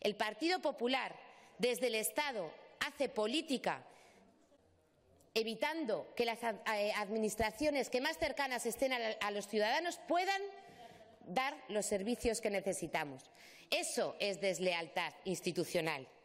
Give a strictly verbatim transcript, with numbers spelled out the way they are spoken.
El Partido Popular, desde el Estado, hace política evitando que las administraciones que más cercanas estén a los ciudadanos puedan dar los servicios que necesitamos. Eso es deslealtad institucional.